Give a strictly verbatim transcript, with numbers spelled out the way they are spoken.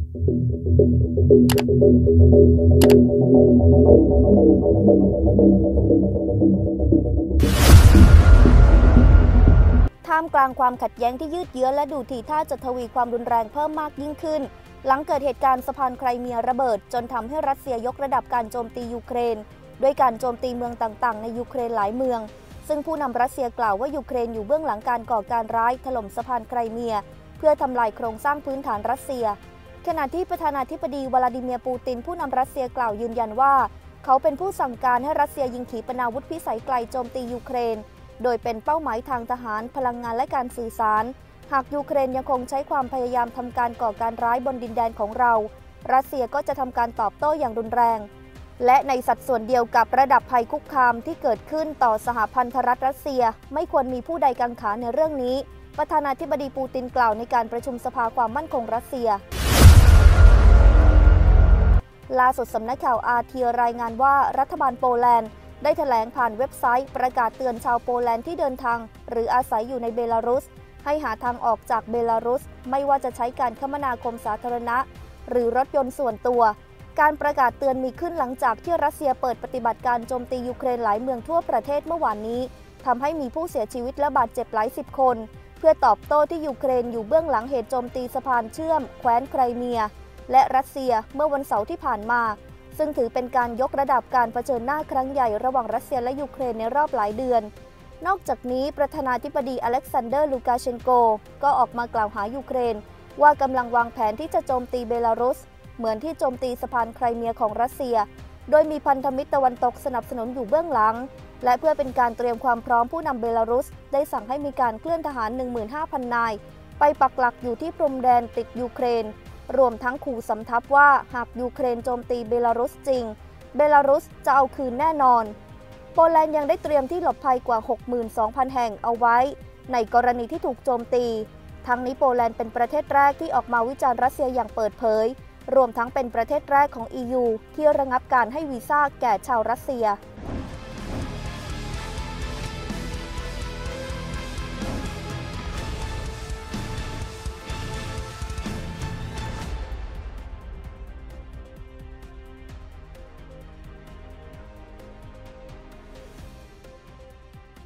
ท่ามกลางความขัดแย้งที่ยืดเยื้อและดูทีท่าจะทวีความรุนแรงเพิ่มมากยิ่งขึ้นหลังเกิดเหตุการณ์สะพานไครเมียระเบิดจนทำให้รัสเซียยกระดับการโจมตียูเครนด้วยการโจมตีเมืองต่างๆในยูเครนหลายเมืองซึ่งผู้นำรัสเซียกล่าวว่ายูเครนอยู่เบื้องหลังการก่อการร้ายถล่มสะพานไครเมียเพื่อทำลายโครงสร้างพื้นฐานรัสเซียขณะที่ประธานาธิบดีวลาดิเมียร์ปูตินผู้นำรัสเซียกล่าวยืนยันว่าเขาเป็นผู้สั่งการให้รัสเซียยิงขีปนาวุธพิสัยไกลโจมตียูเครนโดยเป็นเป้าหมายทางทหารพลังงานและการสื่อสารหากยูเครนยังคงใช้ความพยายามทำการก่อการร้ายบนดินแดนของเรารัสเซียก็จะทำการตอบโต้อย่างรุนแรงและในสัดส่วนเดียวกับระดับภัยคุกคามที่เกิดขึ้นต่อสหพันธรัฐรัสเซียไม่ควรมีผู้ใดกังขาในเรื่องนี้ประธานาธิบดีปูตินกล่าวในการประชุมสภาความมั่นคงรัสเซียล่าสุดสำนักข่าว อาร์ ที รายงานว่ารัฐบาลโปแลนด์ได้แถลงผ่านเว็บไซต์ประกาศเตือนชาวโปแลนด์ที่เดินทางหรืออาศัยอยู่ในเบลารุสให้หาทางออกจากเบลารุสไม่ว่าจะใช้การคมนาคมสาธารณะหรือรถยนต์ส่วนตัวการประกาศเตือนมีขึ้นหลังจากที่รัสเซียเปิดปฏิบัติการโจมตียูเครนหลายเมืองทั่วประเทศเมื่อวานนี้ทำให้มีผู้เสียชีวิตและบาดเจ็บหลายสิบคนเพื่อตอบโต้ที่ยูเครนอยู่เบื้องหลังเหตุโจมตีสะพานเชื่อมแคว้นไครเมียและรัสเซียเมื่อวันเสาร์ที่ผ่านมาซึ่งถือเป็นการยกระดับการเผชิญหน้าครั้งใหญ่ระหว่างรัสเซียและยูเครนในรอบหลายเดือนนอกจากนี้ประธานาธิบดีอเล็กซานเดอร์ลูกาเชนโกก็ออกมากล่าวหายูเครนว่ากำลังวางแผนที่จะโจมตีเบลารุสเหมือนที่โจมตีสะพานไครเมียของรัสเซียโดยมีพันธมิตรตะวันตกสนับสนุนอยู่เบื้องหลังและเพื่อเป็นการเตรียมความพร้อมผู้นำเบลารุสได้สั่งให้มีการเคลื่อนทหาร หนึ่งหมื่นห้าพัน นายไปปักหลักอยู่ที่พรมแดนติดยูเครนรวมทั้งขู่สำทับว่าหากยูเครนโจมตีเบลารุสจริงเบลารุสจะเอาคืนแน่นอนโปแลนด์ยังได้เตรียมที่หลบภัยกว่า หกหมื่นสองพัน แห่งเอาไว้ในกรณีที่ถูกโจมตีทั้งนี้โปแลนด์เป็นประเทศแรกที่ออกมาวิจารณ์รัสเซียอย่างเปิดเผยรวมทั้งเป็นประเทศแรกของ อี ยู ที่ระงับการให้วีซ่าแก่ชาวรัสเซีย